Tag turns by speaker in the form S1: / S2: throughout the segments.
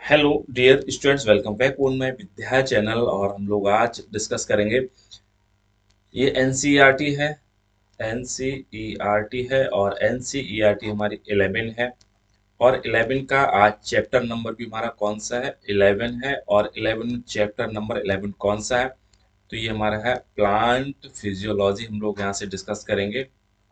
S1: Hello dear students, welcome back on my Vidya channel. और हम लोग आज डिस्कस करेंगे। ये एनसीईआरटी है। एनसीईआरटी है और एनसीईआरटी हमारी 11 है। और 11 का आज चैप्टर नंबर भी हमारा कौन सा है? 11 है। और 11 चैप्टर नंबर 11 कौन सा है? तो ये हमारा है प्लांट फिजियोलॉजी। हम लोग यहाँ से डिस्कस करेंगे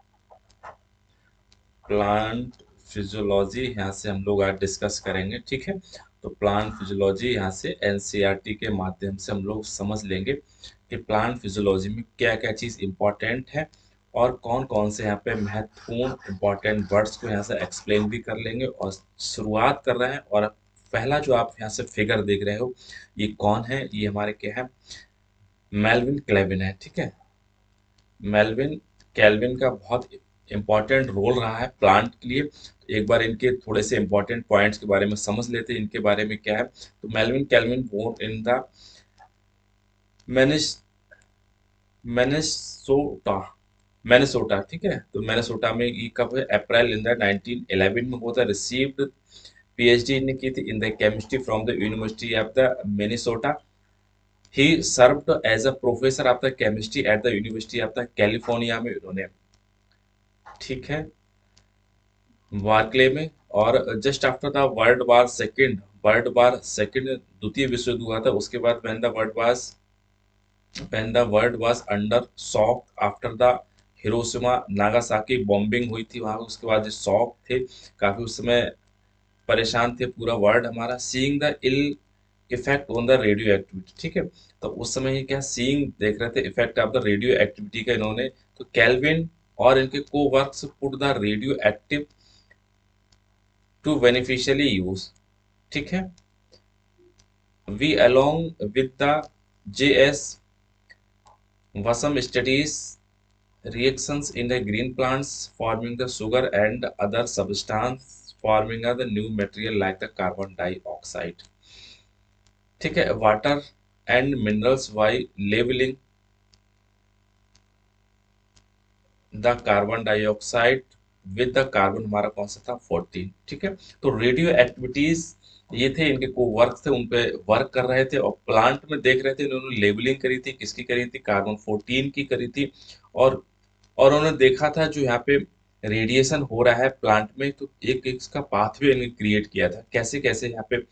S1: प्लांट फिजियोलॉजी। यहाँ से हम लोग आज डिस्कस करेंगे, ठीक है। तो प्लांट फिजियोलॉजी यहाँ से एनसीईआरटी के माध्यम से हम लोग समझ लेंगे कि प्लांट फिजियोलॉजी में क्या क्या चीज़ इम्पोर्टेंट है और कौन कौन से यहाँ पे महत्वपूर्ण इम्पोर्टेंट वर्ड्स को यहाँ से एक्सप्लेन भी कर लेंगे। और शुरुआत कर रहे हैं। और पहला जो आप यहाँ से फिगर देख रहे हो, ये कौन है? ये हमारे क्या है? मेल्विन क्लेविन है, ठीक है। मेल्विन कैल्विन का बहुत इंपॉर्टेंट रोल रहा है प्लांट के लिए। तो एक बार इनके थोड़े से इंपॉर्टेंट पॉइंट्स के बारे में समझ लेते हैं, इनके बारे में क्या है। तो Melvin Calvin born in the मैनिस मैनेसोटा मैनेसोटा, ठीक है। तो मैनेसोटा में ये कब है? अप्रैल इन द 1911 में हुआ था। रिसीव्ड पीएचडी इन्हें की थी in the chemistry from the university of the Minnesota. ही served as a professor of the chemistry at the university of the California में उन्होंने, ठीक है, वार्कले में। और just after the world war second द्वितीय विश्व युद्ध हुआ था। उसके बाद when the world was under shock after the Hiroshima Nagasaki bombing हुई थी वहां, उसके बाद जो शॉक थे, काफी उस समय परेशान थे पूरा वर्ल्ड हमारा। Seeing the ill effect on the radioactivity, ठीक है। तो उस समय ये क्या सीइंग देख रहे थे effect of the radioactivity का इन्होंने। तो कैल्विन और इनके को works put the radioactive to beneficially use, ठीक है। We along with the JS Wasam studies reactions in the green plants forming the sugar and other substance forming the new material like the carbon dioxide, ठीक है। Water and minerals by labelling the carbon dioxide with the carbon, हमारा कौन सा था? 14, ठीक है। तो radio activities ये थे, इनके को वर्क थे, उन पे वर्क कर रहे थे। और प्लांट में देख रहे थे, इन्होंने लेबलिंग करी थी, किसकी करी थी? कार्बन 14 की करी थी। और और उन्होंने देखा था जो यहाँ पे रेडिएशन हो रहा है प्लांट में, तो एक इसका पाथवे इन्होंने क्रिएट किया था, कैसे कैसे यहाँ पे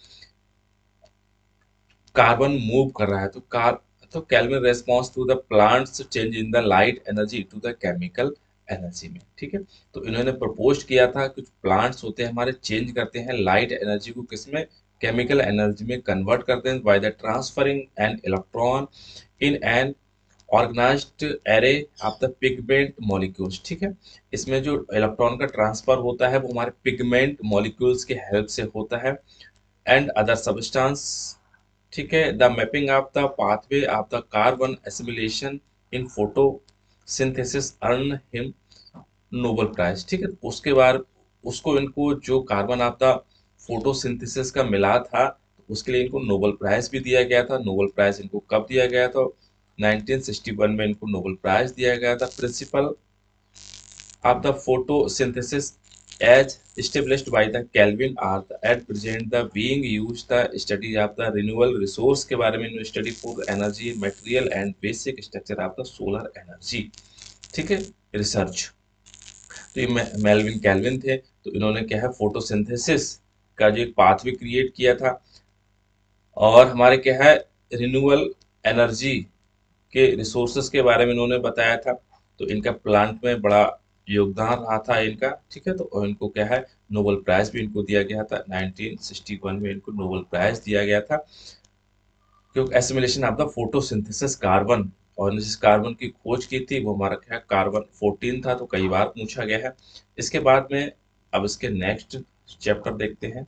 S1: कार्बन मूव कर रहा है। तो Calvin response to the plants change in the light energy to the chemical energy में, ठीक है। तो इन्होंने प्रपोज किया था कुछ प्लांट्स होते हैं हमारे, चेंज करते हैं लाइट एनर्जी को किसमें? केमिकल एनर्जी में कन्वर्ट करते हैं by the transferring an electron in an organised array of the pigment molecules, ठीक है। इसमें जो इलेक्ट्रॉन का ट्रांसफर होता है वो हमारे पिगमेंट मॉलिक्यूल्स के हेल्प से होता है एंड अदर सब्सटेंस, ठीक है। The mapping of the pathway of the carbon assimilation in photosynthesis earn him Nobel prize, ठीक है। तो उसके बाद उसको इनको जो कार्बन ऑफ द फोटोसिंथेसिस का मिला था, तो उसके लिए इनको नोबेल प्राइज भी दिया गया था। नोबेल प्राइज इनको कब दिया गया था? 1961 में इनको नोबेल प्राइज दिया गया था। Principle of the photosynthesis as established by the Kelvin are at present the being used the study of the renewable resource के बारे में study for energy material and basic structure of the solar energy, ठीक है, research. तो ये Melvin kelvin थे। तो इन्होंने क्या है, फोटोसिंथेसिस का जो एक पाथवे क्रिएट किया था। और हमारे क्या है, रिन्यूएबल एनर्जी के रिसोर्सेस के बारे में इन्होंने बताया था। तो इनका प्लांट में बड़ा योगदान रहा था इनका, ठीक है। तो इनको क्या है, नोबेल प्राइज भी इनको दिया गया था। 1961 में इनको नोबेल प्राइज दिया गया था क्योंकि assimilation of the photosynthesis carbon. और जिस कार्बन की खोज की थी वो हमारा क्या है, कार्बन 14 था। तो कई बार पूछा गया है। इसके बाद में अब इसके नेक्स्ट चैप्टर देखते हैं,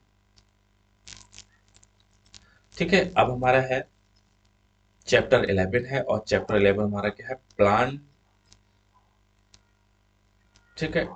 S1: ठीक है। अब हमारा है चैप्टर 11 है। और चैप्टर 11 हमारा क्या है? प्लांट, ठीक है।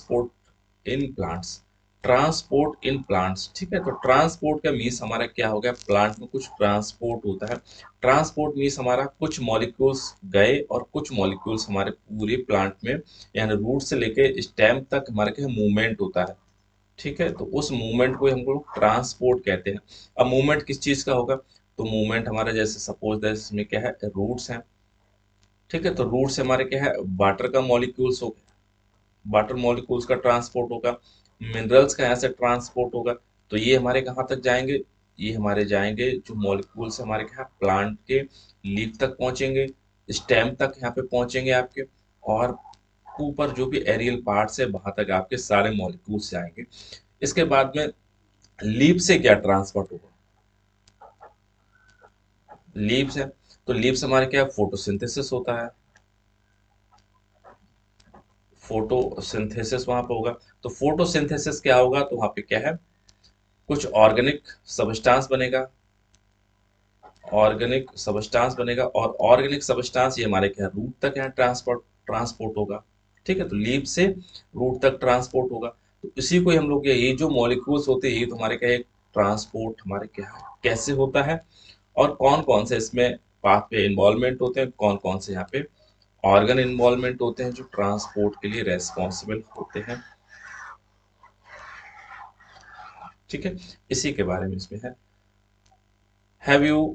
S1: ट्रांसपोर्ट इन प्लांट्स, ठीक है। तो ट्रांसपोर्ट का मीन्स हमारा क्या हो गया? प्लांट में कुछ ट्रांसपोर्ट होता है। ट्रांसपोर्ट मीन्स हमारा कुछ मॉलिक्यूल्स गए और कुछ मॉलिक्यूल्स हमारे पूरे प्लांट में, यानी रूट से लेके स्टेम तक हमारे क्या मूवमेंट होता है, ठीक है, तो उस मूवमेंट को हम लोग ट्रांसपोर्ट कहते हैं। अब मूवमेंट किस चीज का होगा, तो मूवमेंट हमारा जैसे सपोज दैट इसमें क्या है, रूट्स हैं। ठीक है, तो रूट्स हमारे क्या है, वाटर का मॉलिक्यूल्स हो, वाटर मॉलिक्यूल्स का ट्रांसपोर्ट होगा, मिनरल्स का यहाँ से ट्रांसपोर्ट होगा। तो ये हमारे कहाँ तक जाएंगे, ये हमारे जाएंगे जो मॉलिक्यूल्स हमारे क्या प्लांट के लीफ तक पहुंचेंगे, स्टेम तक यहाँ पे पहुंचेंगे आपके, और ऊपर जो भी एरियल पार्ट्स है वहां तक आपके सारे मॉलिक्यूल्स जाएंगे। इसके बाद में लीफ से क्या ट्रांसपोर्ट होगा, लीव्स है, तो लीव्स हमारे क्या फोटोसिंथेसिस होता है, फोटोसिंथेसिस वहां पे होगा। तो फोटोसिंथेसिस क्या होगा, तो वहां पे क्या है, कुछ ऑर्गेनिक सब्सटेंस बनेगा, ऑर्गेनिक सब्सटेंस बनेगा, और ऑर्गेनिक सब्सटेंस ये हमारे क्या रूट तक यहाँ ट्रांसपोर्ट ट्रांसपोर्ट होगा। ठीक है, तो लीफ से रूट तक ट्रांसपोर्ट होगा। तो इसी को ही हम लोग ये जो मॉलिक्यूल्स होते हैं ये तो हमारे क्या है, ट्रांसपोर्ट हमारे क्या है कैसे होता है, और कौन कौन से इसमें पाथ पे इन्वॉल्वमेंट होते हैं, कौन कौन से यहाँ पे ऑर्गन इन्वॉल्वमेंट होते हैं जो ट्रांसपोर्ट के लिए रेस्पॉन्सिबल होते हैं। ठीक है, इसी के बारे में इसमें है। Have you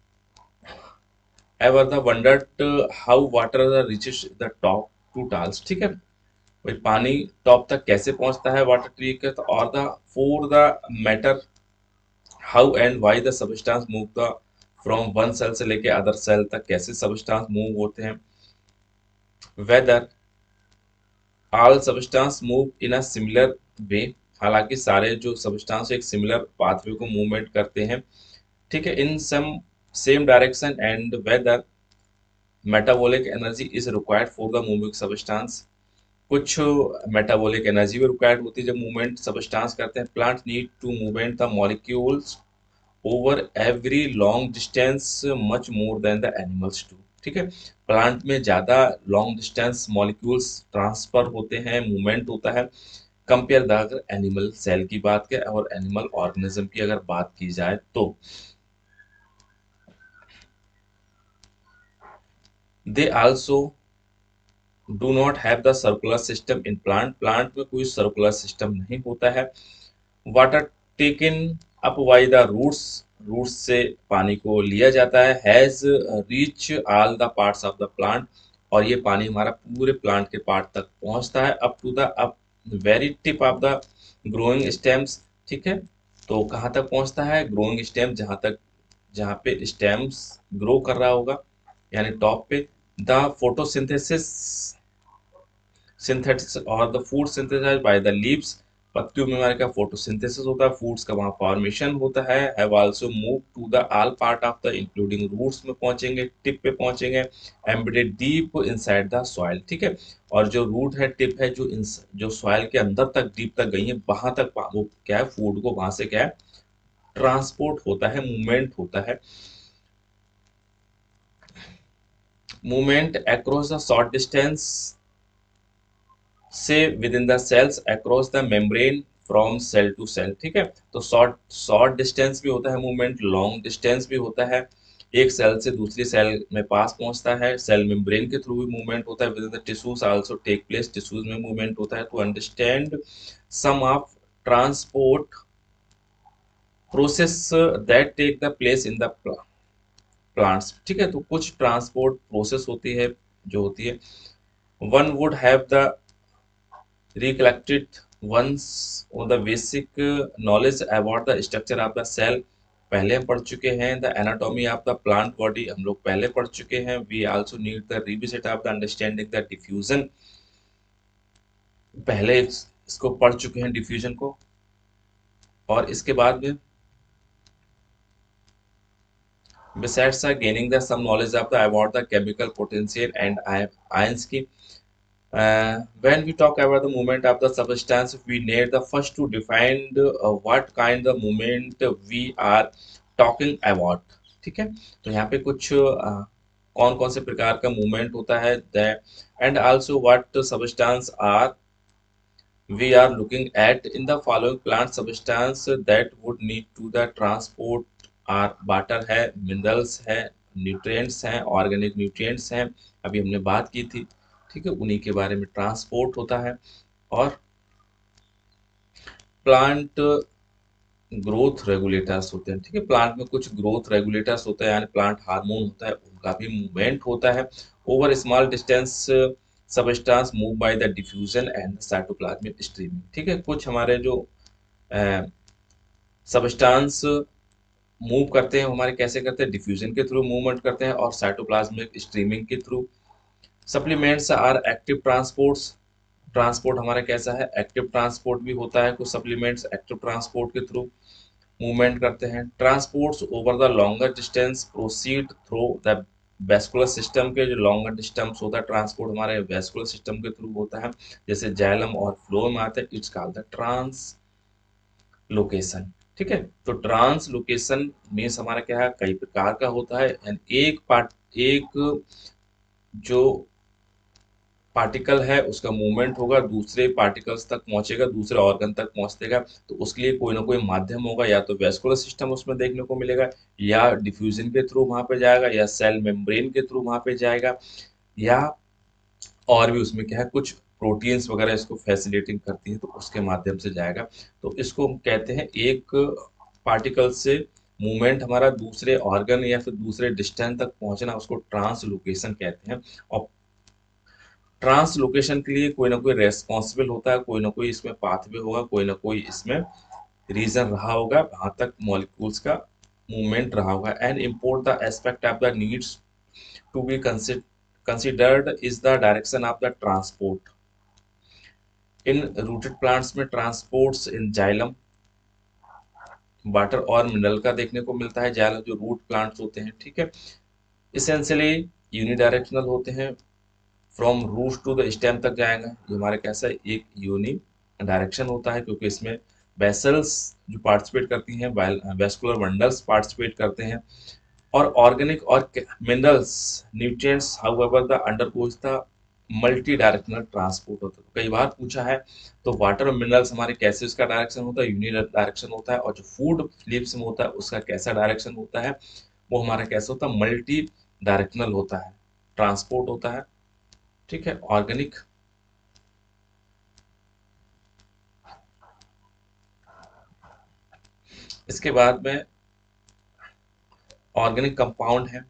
S1: ever the wondered how water reaches the top to talls. ठीक है, भाई पानी टॉप तक कैसे पहुंचता है वाटर ट्री के, तो और the for the matter how and why the substance move the from one cell से लेके अदर सेल तक कैसे सबस्टांस मूव होते हैं, whether all substance move in a similar way, हालांकि सारे जो सबस्टांस एक सिमिलर पाथवे को मूवमेंट करते हैं। ठीक है, in some same direction, and whether metabolic energy is required for the moving substance, कुछ मेटाबॉलिक एनर्जी भी रिक्वायर्ड होती है जब मूवमेंट सबस्टांस करते हैं। Plant need to movement the molecules over every long distance much more than the animals too. ठीक है, plant में ज्यादा लॉन्ग डिस्टेंस मॉलिक्यूल्स ट्रांसफर होते हैं, मूवमेंट होता है, कंपेयर द अगर एनिमल सेल की बात करें और एनिमल ऑर्गेनिज्म की अगर बात की जाए तो they also do not have the circular system in plant, plant में कोई सर्कुलर सिस्टम नहीं होता है। Water taken up by the roots, roots से पानी को लिया जाता है, has reach all the parts of the plant, और ये पानी हमारा पूरे प्लांट के पार्ट तक पहुंचता है, up to the up very tip of the growing stems. ठीक है, तो कहाँ तक पहुंचता है, ग्रोइंग स्टेम जहां तक, जहाँ पे स्टेम्स ग्रो कर रहा होगा, यानी टॉप पे। द फोटोसिंथेसिस सिंथेसिस और the food synthesised by the leaves, पत्तियों में हमारे क्या फोटोसिंथेसिस होता है, फूड्स का वहाँ फॉर्मेशन होता है। Have also move to the all part of the including roots में पहुंचेंगे, टिप पे पहुंचेंगे, embedded deep inside the soil. ठीक है, और जो रूट है, टिप है, जो जो सॉइल के अंदर तक डीप तक गई है वहां तक वो क्या है, फूड को वहां से क्या है ट्रांसपोर्ट होता है, मूवमेंट होता है। Movement across the short distance से within the cells across the membrane from cell to cell. ठीक है, तो शॉर्ट शॉर्ट डिस्टेंस भी होता है मूवमेंट, लॉन्ग डिस्टेंस भी होता है, एक सेल से दूसरी सेल में पास पहुंचता है, सेल मेम्ब्रेन के थ्रू भी मूवमेंट होता है, within the tissues also take place, tissues में मूवमेंट होता है। To understand some of transport process that take the place in the plants. ठीक है, तो कुछ ट्रांसपोर्ट प्रोसेस होती है जो होती है, one would have the recollected once on the basic knowledge about the structure of the cell, पहले हम पढ़ चुके हैं। The anatomy of the plant body हम लोग पहले पढ़ चुके हैं। We also need the revisit of the understanding the diffusion, पहले इसको पढ़ चुके हैं डिफ्यूजन को। और इसके बाद में besides gaining the some knowledge of the about the chemical potential and ions की, when we talk about the movement of the substance, we need the first to define what kind of movement we are talking about। ठीक है, तो यहाँ पे कुछ कौन कौन से प्रकार का मूवमेंट होता है, and also what substance are we are looking at in the following plant substance that would need to the transport are water है, minerals है, nutrients हैं, organic nutrients हैं, अभी हमने बात की थी। ठीक है, उन्हीं के बारे में ट्रांसपोर्ट होता है। और प्लांट ग्रोथ रेगुलेटर्स होते हैं, ठीक है। प्लांट में कुछ ग्रोथ रेगुलेटर्स होते हैं, यानी प्लांट हार्मोन होता है, उनका भी मूवमेंट होता है over small distance substance move by the diffusion and cytoplasmic streaming, ठीक है। कुछ हमारे जो सबस्टांस मूव करते हैं हमारे, कैसे करते हैं, डिफ्यूजन के थ्रू मूवमेंट करते हैं और साइटोप्लाज्मिक स्ट्रीमिंग के through. Supplements are active transports, transport हमारा कैसा है, एक्टिव ट्रांसपोर्ट भी होता है, कुछ सप्लीमेंट्स एक्टिव ट्रांसपोर्ट के थ्रू मूवमेंट करते हैं। Transports over the longer distance proceed through the vascular system, के जो लॉन्गर डिस्टेंस होता है ट्रांसपोर्ट हमारे वेस्कुलर सिस्टम के थ्रू होता है, जैसे जाइलम और फ्लोएम आते हैं, इट्स कॉल्ड द ट्रांसलोकेशन, ठीक है। तो ट्रांसलोकेशन मीन्स हमारा क्या है, कई प्रकार का होता है, and एक जो पार्टिकल है उसका मूवमेंट होगा, दूसरे पार्टिकल्स तक पहुंचेगा, दूसरे ऑर्गन तक पहुंचेगा, तो उसके लिए कोई ना कोई माध्यम होगा, या तो वेस्कुलर सिस्टम उसमें देखने को मिलेगा, या डिफ्यूजन के थ्रू वहां पे जाएगा, या सेल मेम्ब्रेन के थ्रू वहां पे जाएगा, या और भी उसमें क्या है, कुछ प्रोटीन्स वगैरह इसको फैसिलिटेटिंग करती है, तो उसके माध्यम से जाएगा। तो इसको हम कहते हैं, एक पार्टिकल से मूवमेंट हमारा दूसरे ऑर्गन या फिर दूसरे डिस्टेंस तक पहुंचना, उसको ट्रांसलोकेशन कहते हैं। और ट्रांसलोकेशन के लिए कोई ना कोई रेस्पॉन्सिबल होता है, कोई ना कोई इसमें पाथवे होगा, कोई ना कोई इसमें रीजन रहा होगा, वहां तक मॉलिक्यूल्स का मूवमेंट रहा होगा। And import the aspect of the needs to be considered is the direction of the transport in rooted plants में। ट्रांसपोर्ट्स इन जाइलम वाटर और मिनरल का देखने को मिलता है, जाइलम जो रूट प्लांट्स होते हैं, ठीक है, इसेंशियली यूनिडायरेक्शनल होते हैं, from root to the stem तक जाएगा, ये हमारे कैसा है, एक यूनि डायरेक्शन होता है, क्योंकि इसमें वेसल्स जो पार्टिसिपेट करती हैं, वेस्कुलर बंडल्स पार्टिसिपेट करते हैं, और ऑर्गेनिक और minerals nutrients however the undergoes the multi directional transport होता है। कई बार पूछा है, तो वाटर और मिनरल्स हमारे कैसे उसका डायरेक्शन होता है, यूनि डायरेक्शन होता है, और जो फूड फिलिप्स में होता है उसका कैसा डायरेक्शन होता है, वो हमारा कैसा होता है, मल्टी डायरेक्शनल होता है, ट्रांसपोर्ट होता है, ठीक है। ऑर्गेनिक, इसके बाद में ऑर्गेनिक कंपाउंड है,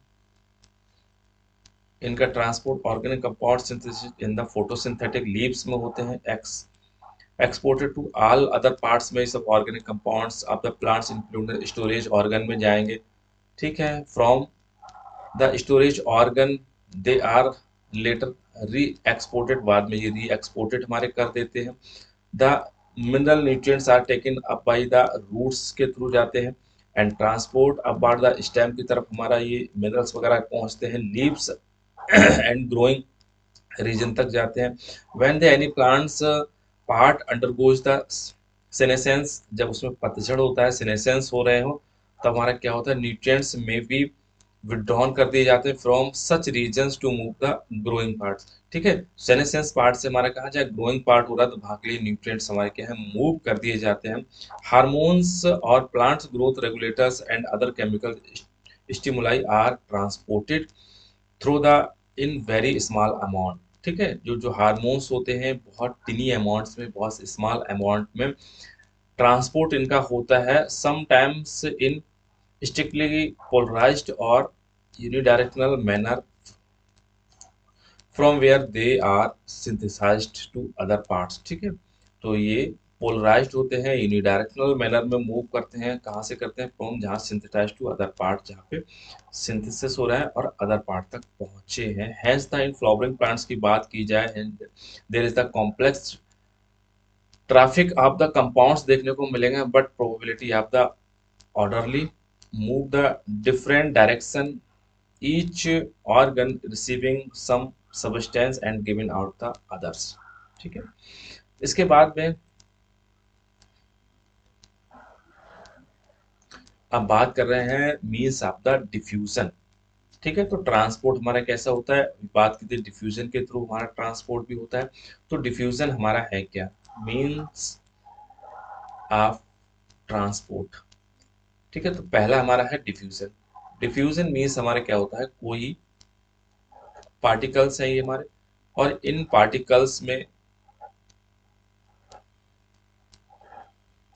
S1: इनका transport organic compound synthesis in the photosynthetic leaves में होते हैं, exported to all other parts में, सब organic compounds of the plants included storage organ में जाएंगे, ठीक है। From the storage organ they are later re exported, बाद में ये री एक्सपोर्टेड हमारे कर देते हैं। The mineral nutrients are taken up by the roots के थ्रू जाते हैं, and transport upward the stem की तरफ हमारा ये मिनरल्स वगैरह पहुंचते हैं, लीव्स एंड ग्रोइंग रीजन तक जाते हैं। When the any plants part undergoes the senescence, जब उसमें पतझड़ होता है, सेनेसेंस हो रहे हो, तब हमारा क्या होता है, न्यूट्रिएंट्स में बी विड्रॉन कर दिए जाते हैं from such regions to move the growing parts, ठीक है। सेनेसेंस पार्ट से हमारा कहा जाए ग्रोइंग पार्ट हो रहा है, तो वहां के लिए न्यूट्रिएंट्स हमारे क्या है, मूव कर दिए जाते हैं। हार्मोन्स और plants growth regulators and other chemical stimuli are transported through the in very small amount, ठीक है। जो जो हार्मोन्स होते हैं बहुत टिनी अमाउंट्स में, बहुत स्मॉल अमाउंट में ट्रांसपोर्ट इनका होता है, समटाइम्स इन स्ट्रिक्टली पोलराइज्ड और unidirectional manner from where they are synthesised to other parts, ठीक है। तो ये पोलराइज्ड होते हैं, यूनिडायरेक्शनल मैनर में मूव करते हैं, कहाँ से करते हैं, फ्रॉम जहाँ सिंथेसाइज्ड टू अदर पार्ट, जहाँ पे सिंथेसिस हो रहा है और अदर पार्ट तक पहुंचे हैं। Hence the in flowering plants की बात की जाए, there is the complex traffic of the compounds देखने को मिलेंगे, but probability of the orderly move the different direction, each organ receiving some substance and giving out the others, ठीक है। इसके बाद में अब बात कर रहे हैं मीन्स ऑफ द डिफ्यूजन, ठीक है। तो ट्रांसपोर्ट हमारा कैसा होता है, बात की थी डिफ्यूजन के थ्रू हमारा ट्रांसपोर्ट भी होता है। तो डिफ्यूजन हमारा है क्या, मीन्स ऑफ ट्रांसपोर्ट, ठीक है। तो पहला हमारा है डिफ्यूजन। डिफ्यूजन मीन्स हमारा क्या होता है, कोई पार्टिकल्स हैं ये हमारे, और इन पार्टिकल्स में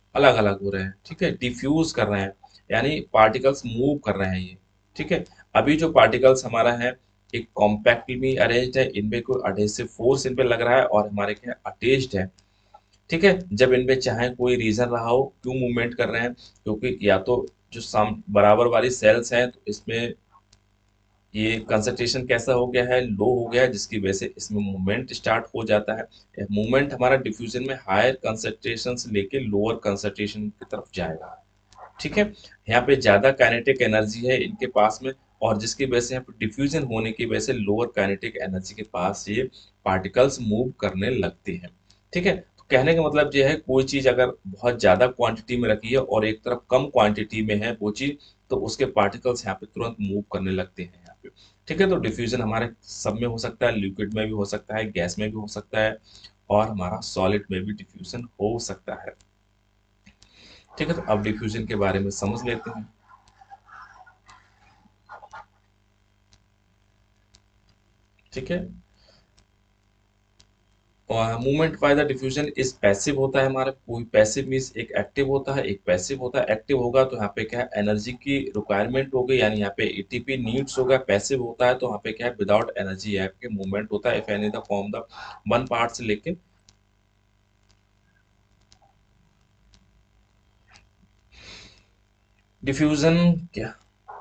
S1: अलग अलग हो रहे हैं, ठीक है, डिफ्यूज कर रहे हैं, यानी पार्टिकल्स मूव कर रहे हैं ये, ठीक है। अभी जो पार्टिकल्स हमारा है एक कॉम्पैक्टली अरेंज्ड है, इनमें कोई अडहेसिव फोर्स इन पे लग रहा है और हमारे क्या अटैच्ड है, ठीक है। जब इनमें चाहे कोई रीजन रहा हो क्यों मूवमेंट कर रहे हैं, क्योंकि या तो जो सम बराबर वाली सेल्स हैं तो इसमें ये कंसंट्रेशन कैसा हो गया है, लो हो गया है, जिसकी वजह से इसमें मूवमेंट स्टार्ट हो जाता है। मूवमेंट हमारा डिफ्यूजन में हायर कंसंट्रेशन से लेके लोअर कंसंट्रेशन की तरफ जाएगा, ठीक है। यहाँ पे ज्यादा काइनेटिक एनर्जी है इनके पास में, और जिसकी वजह से यहाँ पे डिफ्यूजन होने की वजह से लोअर काइनेटिक एनर्जी के पास ये पार्टिकल्स मूव करने लगते हैं, ठीक है। तो कहने का मतलब ये है कोई चीज अगर बहुत ज्यादा क्वांटिटी में रखी है और एक तरफ कम क्वांटिटी में है वो चीज, तो उसके पार्टिकल्स यहाँ पे तुरंत मूव करने लगते हैं यहाँ पे, ठीक है। तो डिफ्यूजन हमारे सब में हो सकता है, लिक्विड में भी हो सकता है, गैस में भी हो सकता है, और हमारा सॉलिड में भी डिफ्यूजन हो सकता है, ठीक है। तो अब डिफ्यूजन के बारे में समझ लेते हैं, ठीक है। और movement by the diffusion is passive होता है हमारा, कोई पैसिव मीन्स एक एक्टिव होता है एक पैसिव होता है। एक्टिव होगा तो यहाँ पे क्या है एनर्जी की रिक्वायरमेंट होगी, यानी यहाँ पे एटीपी नीड्स होगा। पैसिव होता है तो यहाँ पे क्या है विदाउट एनर्जी आपके मूवमेंट होता है, if any the form the one part से लेके डिफ्यूजन क्या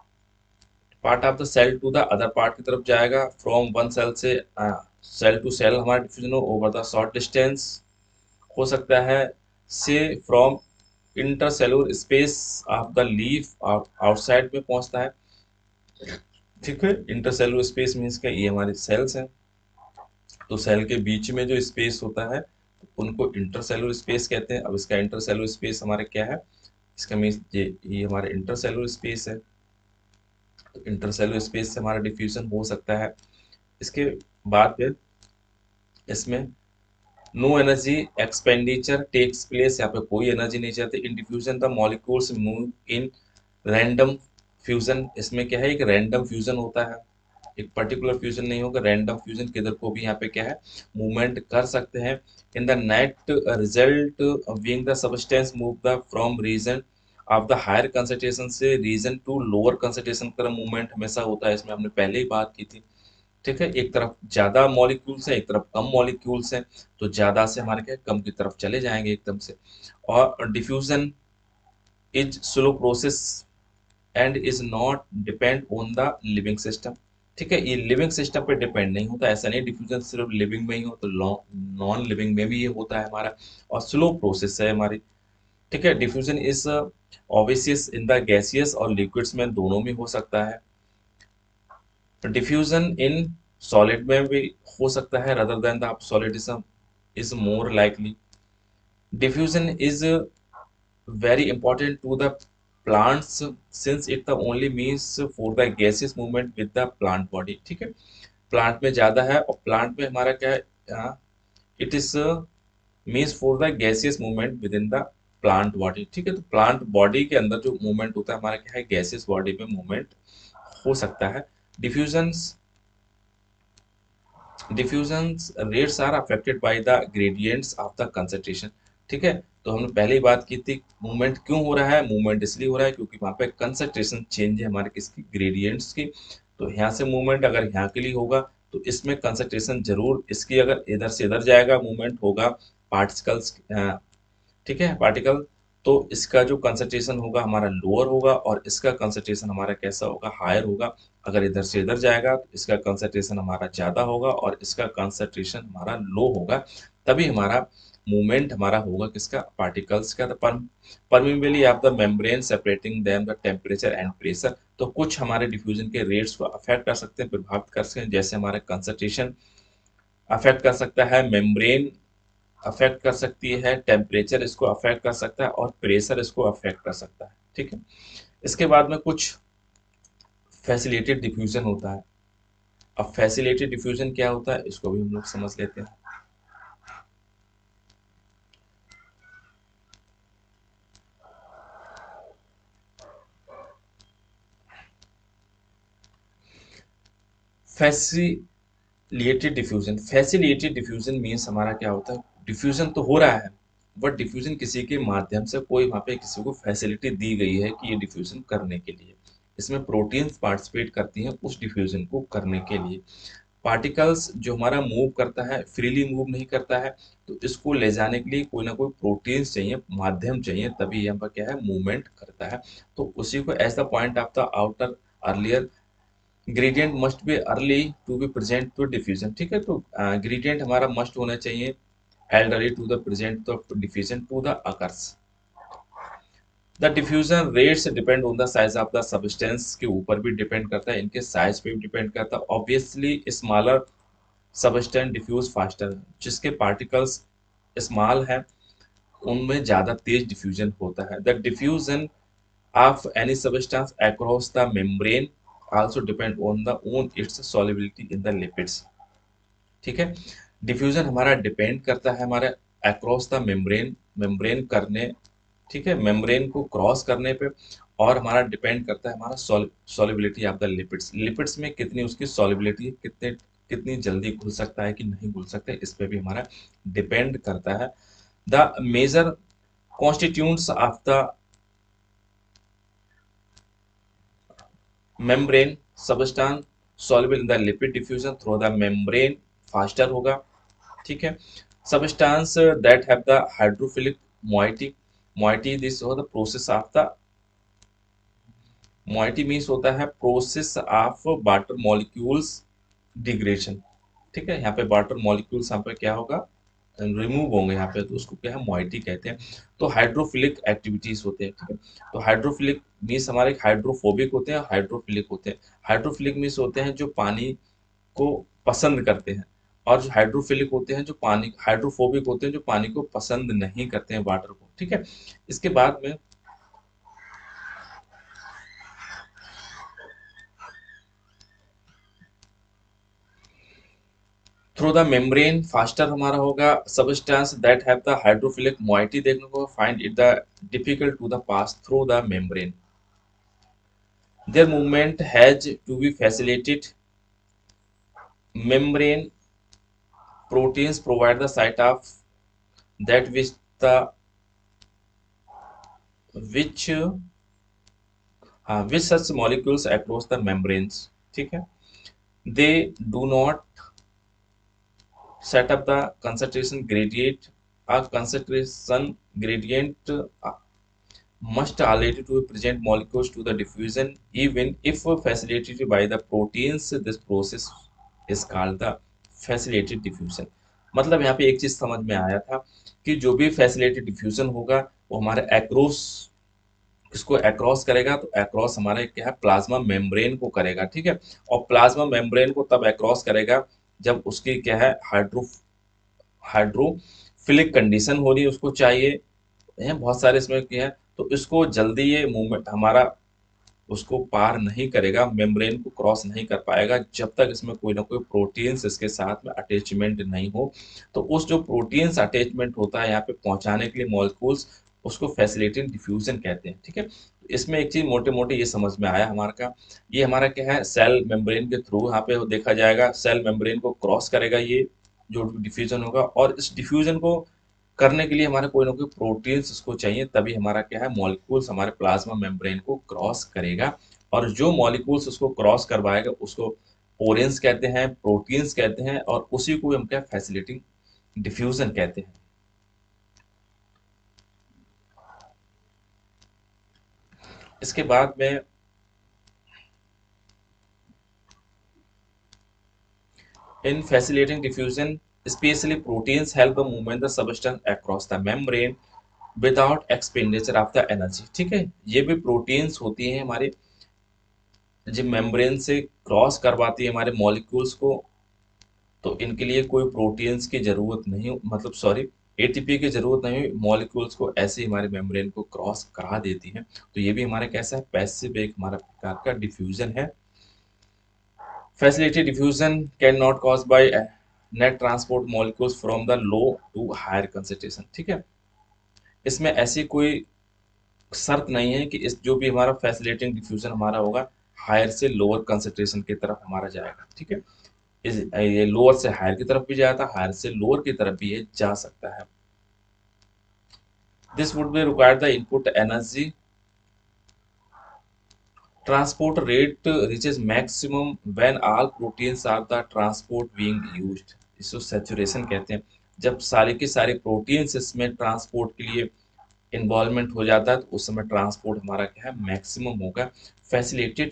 S1: part of the cell to the other part की तरफ जाएगा, फ्रॉम वन सेल से सेल टू सेल हमारा डिफ्यूजन हो ओवर द शॉर्ट डिस्टेंस हो सकता है, से from intercellular space of the leaf outside में पहुंचता है, ठीक है। इंटरसेलुलर स्पेस मीन्स क्या, ये हमारी सेल्स हैं, तो सेल के बीच में जो स्पेस होता है उनको इंटरसेलुलर स्पेस कहते हैं। अब इसका इंटरसेलुलर स्पेस हमारे क्या है, इसका मीन्स ये हमारा इंटरसेलुलर स्पेस है, तो इंटरसेलुलर स्पेस से हमारा डिफ्यूजन हो सकता है। इसके बाद फिर इसमें no energy expenditure takes place, यहाँ पे कोई एनर्जी नहीं चाहते। In diffusion the molecules move in random fusion, इसमें क्या है एक रैंडम फ्यूजन होता है, एक पर्टिकुलर फ्यूजन नहीं होगा, रैंडम फ्यूजन किधर को भी यहाँ पे क्या है मूवमेंट कर सकते हैं। In the net result being the substance move the from region of the higher concentration से रीजन टू लोअर कंसंट्रेशन का मूवमेंट हमेशा होता है, इसमें हमने पहले ही बात की थी, ठीक है। एक तरफ ज्यादा मॉलिक्यूल्स है एक तरफ कम मॉलिक्यूल्स हैं, तो ज्यादा से हमारे क्या कम की तरफ चले जाएंगे एकदम से। और diffusion is slow process and is not depend on the living system, ठीक है। ये लिविंग सिस्टम पे डिपेंड नहीं होता, ऐसा नहीं डिफ्यूजन सिर्फ लिविंग में ही हो, तो नॉन लिविंग में भी ये होता है हमारा, और स्लो प्रोसेस है हमारी, ठीक है। Diffusion is obvious in the gaseous और लिक्विड्स में दोनों में हो सकता है। डिफ्यूजन इन सॉलिड में भी हो सकता है, rather than the solidism is more likely. Diffusion is very important to the plants since it the only means for the gaseous movement with the plant body, ठीक है। प्लांट में ज्यादा है और प्लांट में हमारा क्या है it is means for the gaseous movement within the plant body, ठीक है। तो प्लांट बॉडी के अंदर जो मूवमेंट होता है हमारा क्या है गैसियस बॉडी में मूवमेंट हो सकता है। Diffusions diffusions rates are affected by the gradients of the concentration, ठीक है। तो हमने पहले ही बात की थी मूवमेंट क्यों हो रहा है, मूवमेंट इसलिए हो रहा है क्योंकि वहां पे कंसंट्रेशन चेंज है हमारे किसकी ग्रेडियंट्स की। तो यहाँ से मूवमेंट अगर यहाँ के लिए होगा तो इसमें कंसंट्रेशन जरूर इसकी अगर इधर से इधर जाएगा मूवमेंट होगा पार्टिकल्स, ठीक है पार्टिकल, तो इसका जो कंसंट्रेशन होगा हमारा लोअर होगा और इसका कंसंट्रेशन हमारा कैसा होगा हायर होगा। अगर इधर से इधर जाएगा तो इसका कंसंट्रेशन हमारा ज्यादा होगा और इसका कंसंट्रेशन हमारा लो होगा, तभी हमारा मूवमेंट हमारा होगा किसका पार्टिकल्स का। Permeability of the membrane separating them the temperature and pressure, तो कुछ हमारे डिफ्यूजन के रेट्स को अफेक्ट कर सकते हैं प्रभावित कर सकते हैं, जैसे हमारा कंसंट्रेशन अफेक्ट कर सकता है, मेम्ब्रेन अफेक्ट कर सकती है, टेम्परेचर इसको अफेक्ट कर सकता है और प्रेशर इसको अफेक्ट कर सकता है, ठीक है। इसके बाद में कुछ फैसिलिटेड डिफ्यूजन होता है। अब फैसिलिटेड डिफ्यूजन क्या होता है इसको भी हम लोग समझ लेते हैं। फैसिलिटेड डिफ्यूजन मीन्स हमारा क्या होता है डिफ्यूजन तो हो रहा है वह डिफ्यूजन किसी के माध्यम से कोई वहाँ पे किसी को फैसिलिटी दी गई है कि ये डिफ्यूजन करने के लिए, इसमें प्रोटीन्स पार्टिसिपेट करती हैं उस डिफ्यूजन को करने के लिए। पार्टिकल्स जो हमारा मूव करता है फ्रीली मूव नहीं करता है, तो इसको ले जाने के लिए कोई ना कोई प्रोटीन्स चाहिए, माध्यम चाहिए, तभी यहाँ पर क्या है मूवमेंट करता है। तो उसी को as the point of the outer earlier gradient must be early to be present to diffusion. ठीक है, तो ग्रेडियंट हमारा मस्ट होना चाहिए elderly to the present of diffusion to the occurs. The diffusion rates depend on the size of the substance के ऊपर भी depend करता है, इनके साइज पे भी डिपेंड करता है। Obviously smaller substance diffuse faster, जिसके पार्टिकल्स स्मॉल है उनमें ज्यादा तेज डिफ्यूजन होता है। The diffusion of any substance across the membrane also depend on the own its solubility in the lipids. ठीक है, डिफ्यूजन हमारा डिपेंड करता है हमारे अक्रॉस द मेम्ब्रेन, मेम्ब्रेन करने, ठीक है, मेम्ब्रेन को क्रॉस करने पे, और हमारा डिपेंड करता है हमारा solubility of the lipids, lipids में कितनी उसकी सॉल्युबिलिटी है, कितनी जल्दी घुल सकता है कि नहीं घुल सकता है, इस पे भी हमारा डिपेंड करता है। The major constituents of the membrane substance soluble in the lipid diffusion through the membrane faster होगा। ठीक है, substance that have the hydrophilic moiety, moiety this हो the process of the moiety means होता है process of water molecules degradation। ठीक है, यहाँ पे वाटर मॉलिक्यूल्स यहाँ पे क्या होगा, रिमूव होंगे यहाँ पे, तो उसको क्या है मोइटी कहते हैं। तो हाइड्रोफिलिक एक्टिविटीज होते हैं। ठीक है, तो हाइड्रोफिलिक मीन्स हमारे हाइड्रोफोबिक होते हैं, हाइड्रोफिलिक होते हैं। हाइड्रोफिलिक मीन्स होते हैं जो पानी को पसंद करते हैं, और जो हाइड्रोफिलिक होते हैं जो पानी, हाइड्रोफोबिक होते हैं जो पानी को पसंद नहीं करते हैं, वाटर को। ठीक है, इसके बाद में थ्रू द मेम्ब्रेन फास्टर हमारा होगा। Substance that have the hydrophilic moiety देखने को, find it the difficult to the pass through the membrane, their movement has to be facilitated, membrane proteins provide the site of that which which such molecules across the membranes। ठीक है, they do not set up the concentration gradient, a concentration gradient must already to present molecules to the diffusion even if facilitated by the proteins, this process is called the facilitated diffusion। मतलब यहाँ पे एक चीज समझ में आया था कि जो भी फैसिलिटेटेड डिफ्यूजन होगा वो हमारे एक्रॉस, इसको अक्रॉस करेगा, तो अक्रॉस हमारे क्या है प्लाज्मा मेम्ब्रेन को करेगा। ठीक है, और प्लाज्मा मेम्ब्रेन को तब अक्रॉस करेगा जब उसकी क्या है हाइड्रोफिलिक कंडीशन हो रही है, उसको चाहिए है, बहुत सारे इसमें क्या है, तो इसको जल्दी ये मूवमेंट हमारा उसको पार नहीं करेगा, मेम्ब्रेन को क्रॉस नहीं कर पाएगा जब तक इसमें कोई ना कोई प्रोटीन्स इसके साथ में अटैचमेंट नहीं हो। तो उस जो प्रोटीन्स अटैचमेंट होता है यहाँ पे पहुंचाने के लिए मॉलिक्यूल्स, उसको फैसिलिटेटिंग डिफ्यूजन कहते हैं। ठीक है, इसमें एक चीज मोटे मोटे ये समझ में आया हमारा का, ये हमारा क्या है सेल मेम्ब्रेन के थ्रू यहाँ पे देखा जाएगा, सेल मेम्ब्रेन को क्रॉस करेगा ये जो डिफ्यूजन होगा, और इस डिफ्यूजन को करने के लिए हमारे कोई ना कोई प्रोटीन्स इसको चाहिए, तभी हमारा क्या है मॉलिक्यूल्स हमारे प्लाज्मा मेम्ब्रेन को क्रॉस करेगा, और जो मॉलिक्यूल्स उसको क्रॉस करवाएगा उसको पोरेंस कहते हैं, प्रोटीन्स कहते हैं, और उसी को हम क्या फैसिलिटिंग डिफ्यूजन कहते हैं। इसके बाद में in facilitating diffusion, especially proteins help the movement the substance across the membrane without expenditure of the energy। ठीक है, ये भी प्रोटीन्स होती हैं हमारे जो मेम्ब्रेन से क्रॉस करवाती है हमारे मॉलिक्यूल्स को, तो इनके लिए कोई प्रोटीन्स की जरूरत नहीं, मतलब सॉरी एटीपी की जरूरत नहीं, मॉलिक्यूल्स को ऐसे ही हमारे मेम्ब्रेन को क्रॉस करा देती हैं। तो ये भी हमारा कैसा है पैसिव एक हमारा प्रकार का डिफ्यूजन है। Facility diffusion can not cause by net transport molecules from the low to higher concentration. ठीक है, इसमें ऐसी कोई शर्त नहीं है कि इस जो भी हमारा फैसिलिटेटिंग डिफ्यूजन हमारा होगा हायर से लोअर कंसंट्रेशन की तरफ हमारा जाएगा। ठीक है, ये लोअर से हायर की तरफ भी जाता है, हायर से लोअर की तरफ भी ये जा सकता है। This would be required the input energy transport rate reaches maximum when all proteins are the transport being used. इसको saturation कहते हैं। जब सारे के सारे प्रोटीन्स इसमें ट्रांसपोर्ट के लिए इन्वॉल्वमेंट हो जाता है तो उस समय ट्रांसपोर्ट हमारा क्या है, मैक्सिमम होगा, फैसिलिटेड।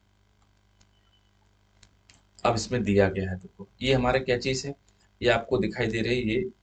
S1: अब इसमें दिया गया है, देखो ये हमारा क्या चीज है, ये आपको दिखाई दे रही है, ये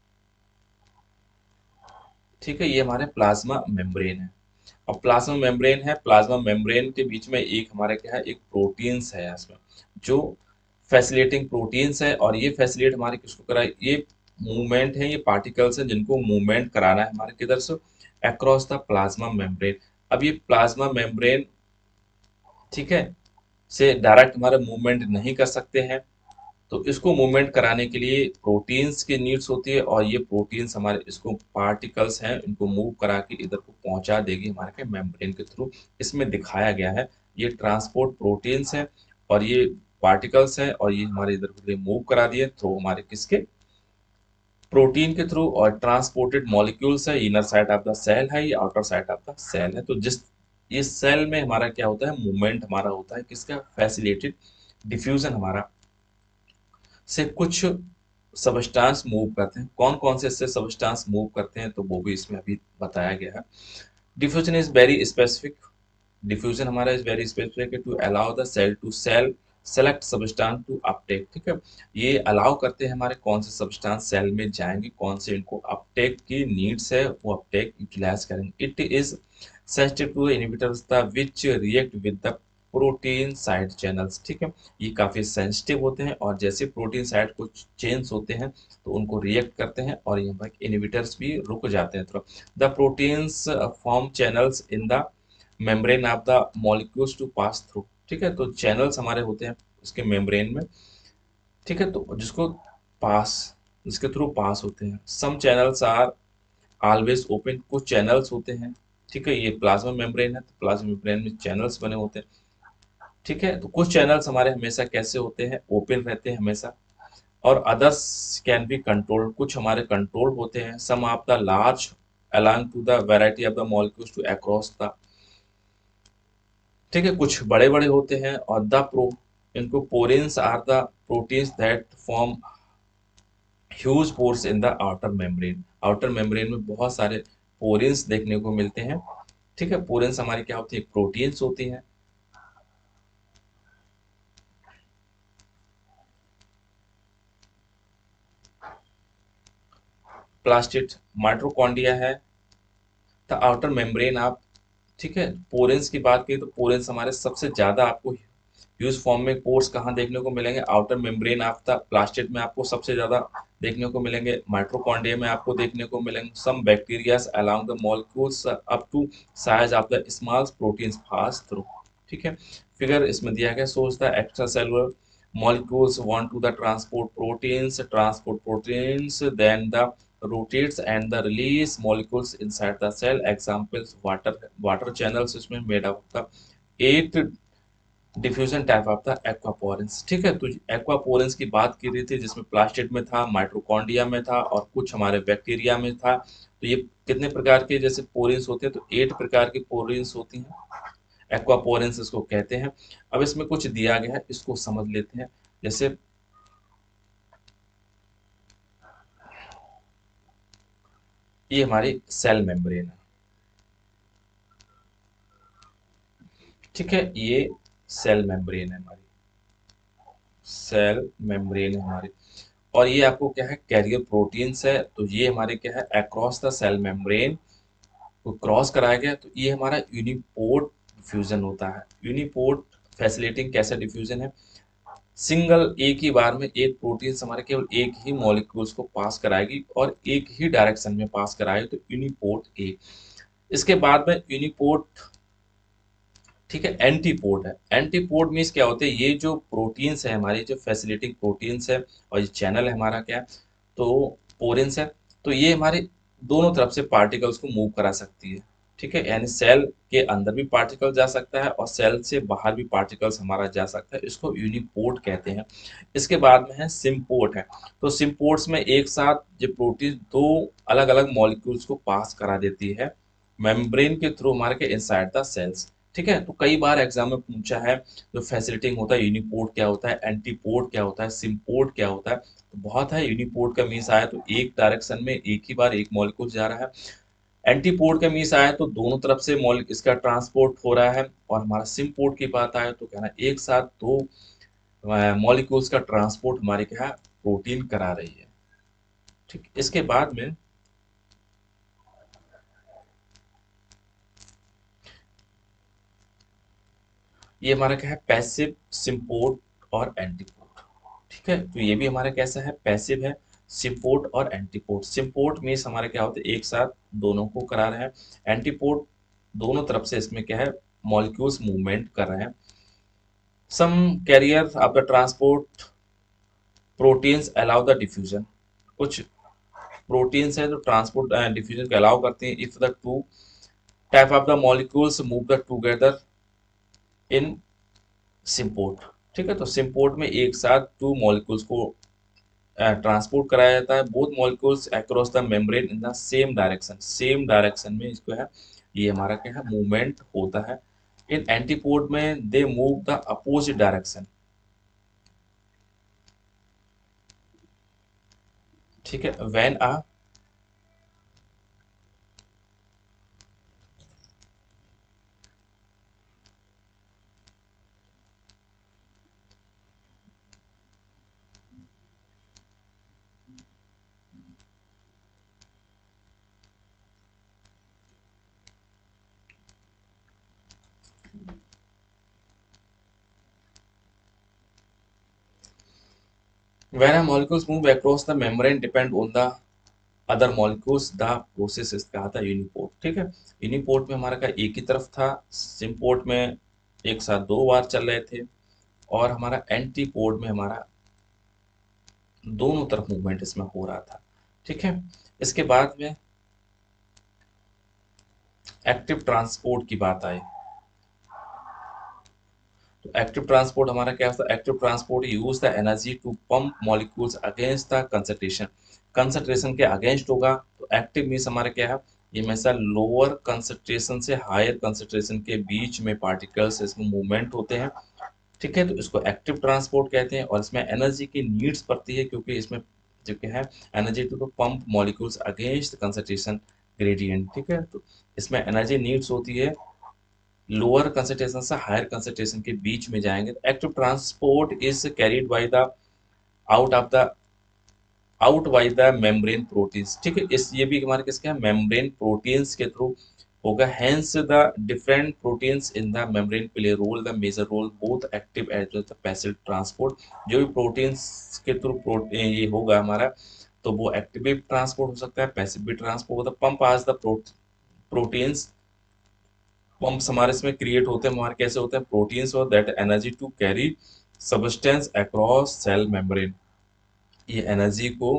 S1: ठीक है, ये हमारे प्लाज्मा मेम्ब्रेन है। अब प्लाज्मा मेम्ब्रेन है, प्लाज्मा मेम्ब्रेन के बीच में एक हमारे क्या है, एक प्रोटीन्स है इसमें, जो फैसिलिटेटिंग प्रोटीन्स है, और ये फैसिलिटेट हमारे किसको करा, ये मूवमेंट है, ये पार्टिकल्स हैं जिनको मूवमेंट कराना है हमारे किधर से, अक्रॉस द प्लाज्मा मेम्ब्रेन। अब ये प्लाज्मा मेम्ब्रेन, ठीक है, से डायरेक्ट हमारे मूवमेंट नहीं कर सकते हैं, तो इसको मूवमेंट कराने के लिए प्रोटीन्स की नीड्स होती है, और ये प्रोटीन्स हमारे इसको पार्टिकल्स हैं इनको मूव करा के इधर को पहुंचा देगी हमारे के मेम्ब्रेन के थ्रू। इसमें दिखाया गया है, ये ट्रांसपोर्ट प्रोटीन्स है और ये पार्टिकल्स हैं, और ये हमारे इधर को मूव करा दिए थ्रू हमारे किसके, प्रोटीन के थ्रू, और ट्रांसपोर्टेड मॉलिक्यूल्स है, inner side of the cell है, ये outer side of the cell है। तो जिस ये सेल में हमारा क्या होता है, मूवमेंट हमारा होता है किसका, फैसिलिटेड डिफ्यूजन हमारा से कुछ सबस्टांस मूव करते हैं। कौन कौन से इससे सबस्टांस मूव करते हैं तो वो भी इसमें अभी बताया गया है। Diffusion is very specific, diffusion हमारा is very specific to allow the cell to cell select substance to uptake, ठीक है, ये अलाउ करते हैं हमारे कौन से सबस्टांस सेल में जाएंगे, कौन से इनको अपटेक की नीड्स है वो अपटेक यूटिलाइज करेंगे। It is sensitive to inhibitors the which react with the protein side channels, ठीक है, ये काफी सेंसिटिव होते हैं, और जैसे प्रोटीन साइड कुछ चेंज होते हैं तो उनको रिएक्ट करते हैं, और यहाँ पर इनहिबिटर्स भी रुक जाते हैं थोड़ा। The proteins form channels in the membrane of the molecules to pass through, ठीक है, तो चैनल्स हमारे होते हैं उसके मेम्ब्रेन में, ठीक है, तो जिसको पास, जिसके थ्रू पास होते हैं। Some channels are always open, कुछ चैनल्स होते हैं, ठीक है, ये प्लाज्मा मेम्ब्रेन है तो प्लाज्मा मेम्ब्रेन में चैनल्स बने होते हैं, ठीक है, तो कुछ चैनल्स हमारे हमेशा कैसे होते हैं, ओपन रहते हैं हमेशा, और अदर्स कैन बी कंट्रोल, कुछ हमारे कंट्रोल होते हैं। Some of the large along to the variety of the molecules to across the, ठीक है, कुछ बड़े बड़े होते हैं, और द प्रो, इनको porins are the proteins that form huge pores in the outer membrane. Outer membrane में बहुत सारे पोरेंस देखने को मिलते हैं, ठीक है, पोरेंस हमारी क्या होती है, प्रोटीन्स होती हैं। प्लास्टिड माइटोकॉन्ड्रिया है, द आउटर मेम्ब्रेन आप, ठीक है, पोरेंस की बात करें तो पोरेंस हमारे सबसे ज्यादा आपको ह्यूज फॉर्म में पोर्स कहाँ देखने को मिलेंगे, outer membrane of the plastid में आपको सबसे ज्यादा देखने को मिलेंगे, माइटोकॉन्ड्रिया में आपको देखने को मिलेंगे। Some bacterias along the molecules up to size of the small proteins pass through, ठीक है, फिगर इसमें दिया गया, सोच the extra cellular molecules want to the transport proteins, then the rotates and the release molecules inside the cell. Examples water channels इसमें made up of the 8 diffusion type of the aquaporins, ठीक है, तो एक्वापोरेंस की बात की रही थी जिसमें प्लास्टिड में था, माइटोकॉन्ड्रिया में था, और कुछ हमारे बैक्टीरिया में था। तो ये कितने प्रकार के जैसे पोरेंस होते हैं, तो 8 प्रकार की पोरेंस होती हैं, एक्वापोरेंस इसको कहते हैं। अब इसमें कुछ दिया गया है, इसको समझ लेते हैं। जैसे ये हमारी सेल मेम्ब्रेन है, ठीक है, ये सेल मेम्ब्रेन है हमारी, सेल मेम्ब्रेन है हमारी, और ये आपको क्या है, कैरियर प्रोटीन्स है, तो ये हमारे क्या है, अक्रॉस द सेल मेम्ब्रेन को क्रॉस कराया गया, तो ये हमारा यूनिपोर्ट डिफ्यूजन होता है। यूनिपोर्ट फैसिलिटिंग कैसा डिफ्यूजन है, सिंगल एक ही बार में एक प्रोटीन हमारे केवल एक ही मॉलिक्यूल्स को पास कराएगी और एक ही डायरेक्शन में पास कराएगी, तो यूनिपोर्ट ए। इसके बाद में यूनिपोर्ट, ठीक है, एंटीपोड है। एंटीपोड मीन्स क्या होते हैं, ये जो प्रोटीन्स है हमारी, जो फैसिलिटिंग प्रोटीन्स है, और ये चैनल है हमारा क्या है, तो पोरेंस है, तो ये हमारे दोनों तरफ से पार्टिकल्स को मूव करा सकती है, ठीक है, यानी सेल के अंदर भी पार्टिकल जा सकता है और सेल से बाहर भी पार्टिकल्स हमारा जा सकता है, इसको यूनिपोर्ट कहते हैं। इसके बाद में है सिम्पोर्ट है। तो सिम्पोर्ट्स में एक साथ जो प्रोटीन दो अलग अलग मॉलिक्यूल्स को पास करा देती है मेम्ब्रेन के थ्रू हमारे के इनसाइड द सेल्स। ठीक है, तो कई बार एग्जाम में पूछा है जो फैसिलिटिंग होता है यूनिपोर्ट क्या होता है, एंटीपोर्ट क्या होता है, सिम्पोर्ट क्या होता है। तो बहुत है, यूनिपोर्ट का मीन्स आया तो एक डायरेक्शन में एक ही बार एक मॉलिक्यूल जा रहा है। एंटीपोर्ट का मीन्स आया तो दोनों तरफ से मॉलिक इसका ट्रांसपोर्ट हो रहा है। और हमारा सिम्पोर्ट की बात आए तो कहना एक साथ दो मॉलिक्यूल्स का ट्रांसपोर्ट हमारे क्या है, प्रोटीन करा रही है। ठीक, इसके बाद में ये हमारा क्या है, पैसिव, सिम्पोर्ट और एंटीपोर्ट। ठीक है, तो ये भी हमारा कैसा है, पैसिव है। सिम्पोर्ट और एंटीपोर्ट, सिम्पोर्ट मीन्स हमारे क्या होते हैं एक साथ दोनों को करा रहे हैं। एंटीपोर्ट दोनों तरफ से इसमें क्या है, मॉलिक्यूल्स मूवमेंट कर रहे हैं। Some carrier of the transport proteins allow the diffusion. कुछ प्रोटीन्स हैं जो ट्रांसपोर्ट डिफ्यूजन को अलाउ करते हैं if the two type of the molecules move the together in symport. ठीक है, तो सिम्पोर्ट में एक साथ टू मॉलिक्यूल्स को ट्रांसपोर्ट कराया जाता है, both molecules across the membrane in the same direction, same direction में इसको है, ये हमारा क्या है, मूवमेंट होता है। इन एंटीपोर्ट में they move the opposite direction. ठीक है, when a when a molecules move across the membrane depend on the other molecules the process इसका आता है यूनिपोर्ट। ठीक है, यूनिपोर्ट में हमारा का एक ही तरफ था, सिम्पोर्ट में एक साथ दो बार चल रहे थे, और हमारा एंटीपोर्ट में हमारा दोनों तरफ मूवमेंट इसमें हो रहा था। ठीक है, इसके बाद में एक्टिव ट्रांसपोर्ट की बात आई। तो एक्टिव ट्रांसपोर्ट हमारा क्या होता है, active transport use the energy to pump molecules against the concentration. Concentration के अगेंस्ट होगा तो एक्टिव मीन्स हमारा क्या है, ये हमेशा लोअर कंसंट्रेशन से हायर कंसंट्रेशन के बीच में पार्टिकल्स इसमें मूवमेंट होते हैं। ठीक है, तो इसको एक्टिव ट्रांसपोर्ट कहते हैं। और इसमें एनर्जी की नीड्स पड़ती है क्योंकि इसमें जो क्या है, energy to pump molecules against concentration gradient. ठीक है, तो इसमें एनर्जी नीड्स होती है, लोअर कंसंट्रेशन से हायर कंसंट्रेशन के बीच में जाएंगे। Active transport is carried by the out of the out by the membrane proteins. ठीक है, इस ये भी हमारे किसके हैं, मेम्ब्रेन प्रोटीन्स के थ्रू होगा। Hence the different proteins in the membrane play role the major role both active as well the passive transport. जो भी प्रोटीन्स के थ्रू ये होगा हमारा, तो वो एक्टिव भी ट्रांसपोर्ट हो सकता है, पैसिव भी ट्रांसपोर्ट होता है। पंप आज द प्रोटीन्स, पंप्स हमारे इसमें क्रिएट होते हैं, हमारे कैसे होते हैं, प्रोटीन्स और that energy to carry substance across cell membrane. ये एनर्जी को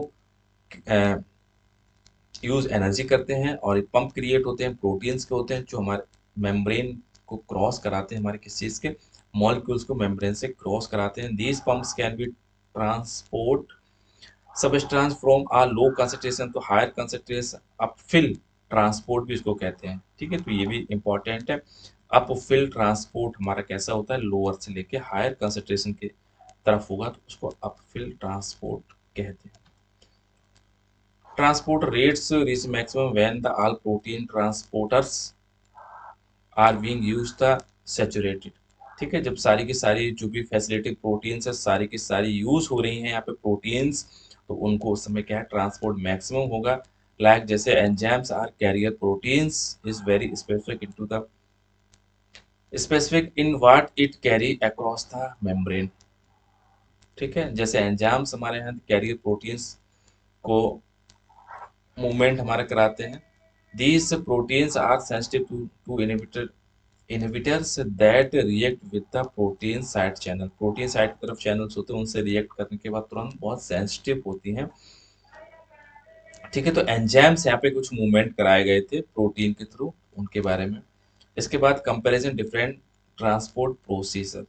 S1: यूज एनर्जी करते हैं, और पंप क्रिएट होते हैं, प्रोटीन्स के होते हैं जो हमारे मेम्ब्रेन को क्रॉस कराते हैं, हमारे किस चीज के, मॉलिक्यूल्स को मेम्ब्रेन से क्रॉस कराते हैं। These pumps can be transport substance from a low concentration to higher concentration, uphill transport भी इसको कहते हैं। ठीक है, तो ये भी इंपॉर्टेंट है। अपफिल ट्रांसपोर्ट हमारा कैसा होता है, लोअर से लेके हायर कंसंट्रेशन की तरफ होगा तो उसको अपफिल ट्रांसपोर्ट कहते हैं। Transport rates reach maximum when the all protein transporters are being used the saturated. ठीक है, जब सारी की सारी जो भी फैसिलिटी प्रोटीन्स है सारी की सारी यूज हो रही हैं यहाँ पे प्रोटीन्स, तो उनको उस समय क्या है, ट्रांसपोर्ट मैक्सिमम होगा। लाइक जैसे enzymes are carrier proteins is very specific into the specific in what it carry across the membrane. ठीक है, जैसे एंजाइम्स हमारे यहाँ कैरियर प्रोटीन्स को मूवमेंट हमारा कराते हैं। These proteins are sensitive to inhibitors that react with the protein side channel. Protein side की तरफ चैनल्स होते हैं, उनसे रिएक्ट करने के बाद तुरंत बहुत सेंसिटिव होती हैं। ठीक है, तो एंजाइम्स यहाँ पे कुछ मूवमेंट कराए गए थे प्रोटीन के थ्रू, उनके बारे में। इसके बाद comparison different transport procedure,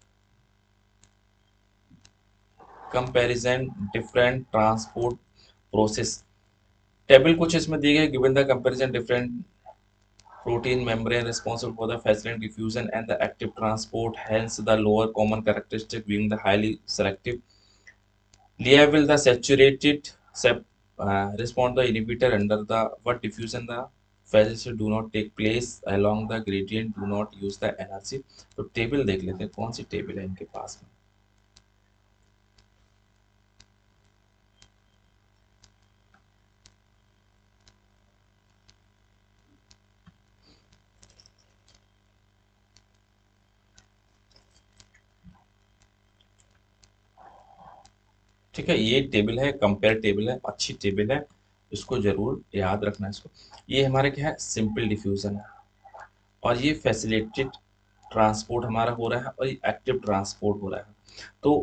S1: comparison different transport process. Table कुछ इसमें दी गई, given the comparison different protein membrane responsible for the facilitating diffusion and the active transport, hence the lower common characteristic being the highly selective. Liable the saturated respond the inhibitor under the what diffusion the phases do not take place along the gradient, do not use the energy. तो table देख लेते हैं कौन सी table है इनके पास में। ठीक है, ये टेबल है, कंपेयर टेबल है, अच्छी टेबल है, इसको जरूर याद रखना है इसको। ये हमारे क्या है, सिंपल डिफ्यूजन है, और ये फैसिलिटेड ट्रांसपोर्ट हमारा हो रहा है, और ये एक्टिव ट्रांसपोर्ट हो रहा है। तो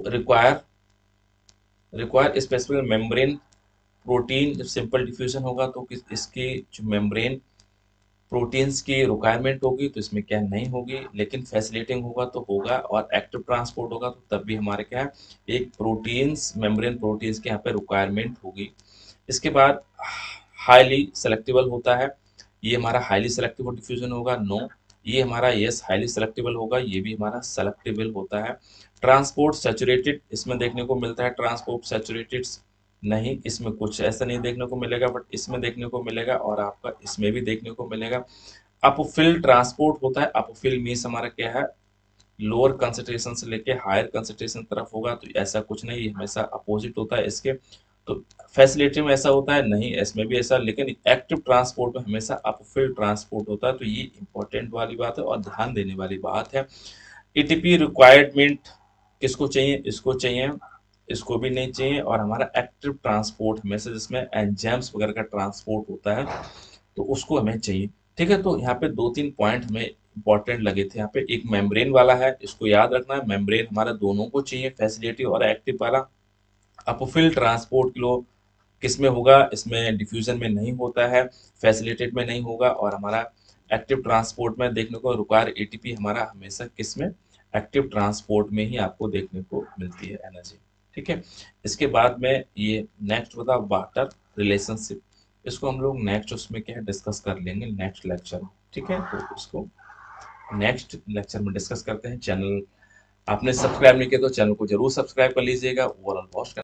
S1: रिक्वायर स्पेसिफिक मेम्ब्रेन प्रोटीन, जब सिंपल डिफ्यूजन होगा तो इसकी जो मेम्ब्रेन प्रोटीन्स की रिक्वायरमेंट होगी, तो इसमें क्या नहीं होगी, लेकिन फैसिलिटिंग होगा तो होगा, और एक्टिव ट्रांसपोर्ट होगा तो तब भी हमारे क्या है, एक प्रोटीन्स मेम्ब्रेन प्रोटीन्स की यहाँ पे रिक्वायरमेंट होगी। इसके बाद हाईली सेलेक्टिबल होता है, ये हमारा हाईली सेलेक्टिबल डिफ्यूजन होगा, नो। ये हमारा यस हाईली सेलेक्टिबल होगा, ये भी हमारा सेलेक्टिबल होता है। ट्रांसपोर्ट सैचुरेटेड इसमें देखने को मिलता है, ट्रांसपोर्ट सैचुरेटेड नहीं, इसमें कुछ ऐसा नहीं देखने को मिलेगा, बट इसमें देखने को मिलेगा, और आपका इसमें भी देखने को मिलेगा। अपोफिल ट्रांसपोर्ट होता है, अपोफिल मीन्स हमारा क्या है, लोअर कंसंट्रेशन से लेके हायर कंसंट्रेशन तरफ होगा, तो ऐसा कुछ नहीं, ये हमेशा अपोजिट होता है इसके। तो फैसिलिटी में ऐसा होता है नहीं, इसमें भी ऐसा, लेकिन एक्टिव ट्रांसपोर्ट में हमेशा अपफिल ट्रांसपोर्ट होता है, तो ये इंपॉर्टेंट वाली बात है और ध्यान देने वाली बात है। एटीपी रिक्वायरमेंट किसको चाहिए, इसको चाहिए, इसको भी नहीं चाहिए, और हमारा एक्टिव ट्रांसपोर्ट हमेशा जिसमें एंजाइम्स वगैरह का ट्रांसपोर्ट होता है, तो उसको हमें चाहिए। ठीक है, तो यहाँ पे 2-3 पॉइंट हमें इंपॉर्टेंट लगे थे। यहाँ पे एक मेम्ब्रेन वाला है, इसको याद रखना है, मेम्ब्रेन हमारा दोनों को चाहिए, फैसिलिटी और एक्टिव वाला। अपोफिल ट्रांसपोर्ट लो किसमें होगा, इसमें डिफ्यूजन में नहीं होता है, फैसिलिटेट में नहीं होगा, और हमारा एक्टिव ट्रांसपोर्ट में देखने को रिक्वायर एटीपी हमारा हमेशा किसमें, एक्टिव ट्रांसपोर्ट में ही आपको देखने को मिलती है एनर्जी। ठीक है, इसके बाद में ये नेक्स्ट होता है वाटर रिलेशनशिप, इसको हम लोग नेक्स्ट उसमें क्या है डिस्कस कर लेंगे नेक्स्ट लेक्चर में। ठीक है, तो इसको नेक्स्ट लेक्चर में डिस्कस करते हैं। चैनल आपने सब्सक्राइब नहीं किया तो चैनल को जरूर सब्सक्राइब कर लीजिएगा। Overall watch